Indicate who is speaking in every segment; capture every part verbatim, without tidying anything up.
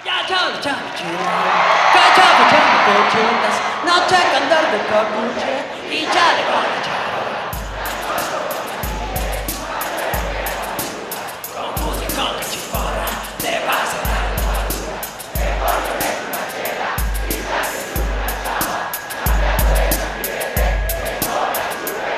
Speaker 1: Ya ciao, ciao, ciao, ciao, facciamo cochutas, noche a cantar de cocuche y ya le voy a echar. Con música que chifora, te vas a dar. Te pones una chela y sales una chava. Nada puede olvidarte, te pones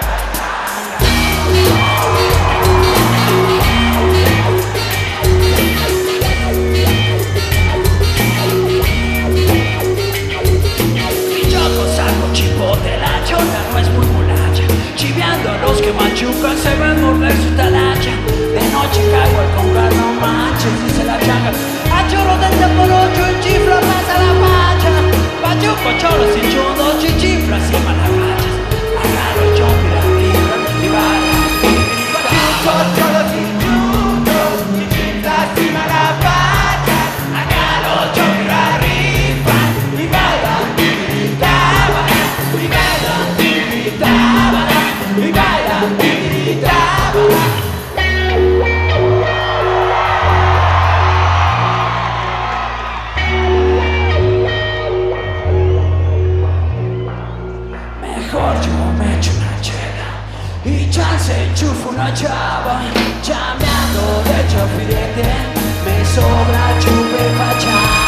Speaker 1: chiviando a los que machucan, se ven morder su talacha. De noche cago al congar, no manches, dice la changa. A chorro del por ocho y chifla pasa la facha. Pachuco, chorro sin chudo, chichifla, encima la gachas. Agarro yo, mira arriba, y baila. Pachuco, chorro sin chudo, chichifla, encima la facha. Agarro yo, mira arriba, y baila, y baila, y baila, y baila. Y baila, y gritaba. Mejor yo me echo una chela y chance enchufo una chava. Chameando de chapirete, me sobra chupe facha.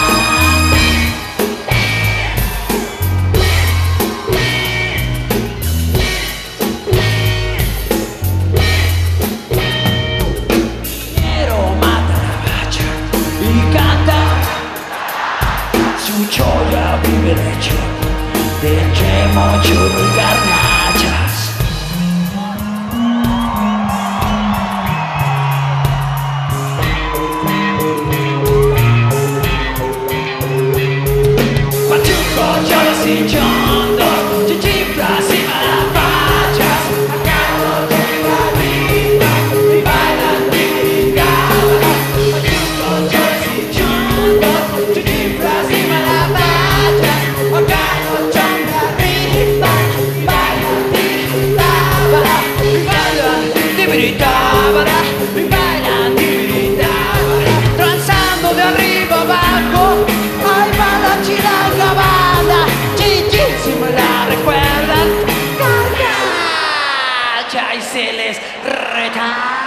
Speaker 1: Cholla vive derecho de yemo, churro y garnachas. Pachuco, cholla sin chondo, chichifla, cima las fachas. Acabo de arriba y bailan y gaban. Pachuco, cholla sin chondo, chichifla, cima las transando de arriba abajo, ahí va la chilanga banda, chichi si me la recuerdan, carga, ya y se les reta.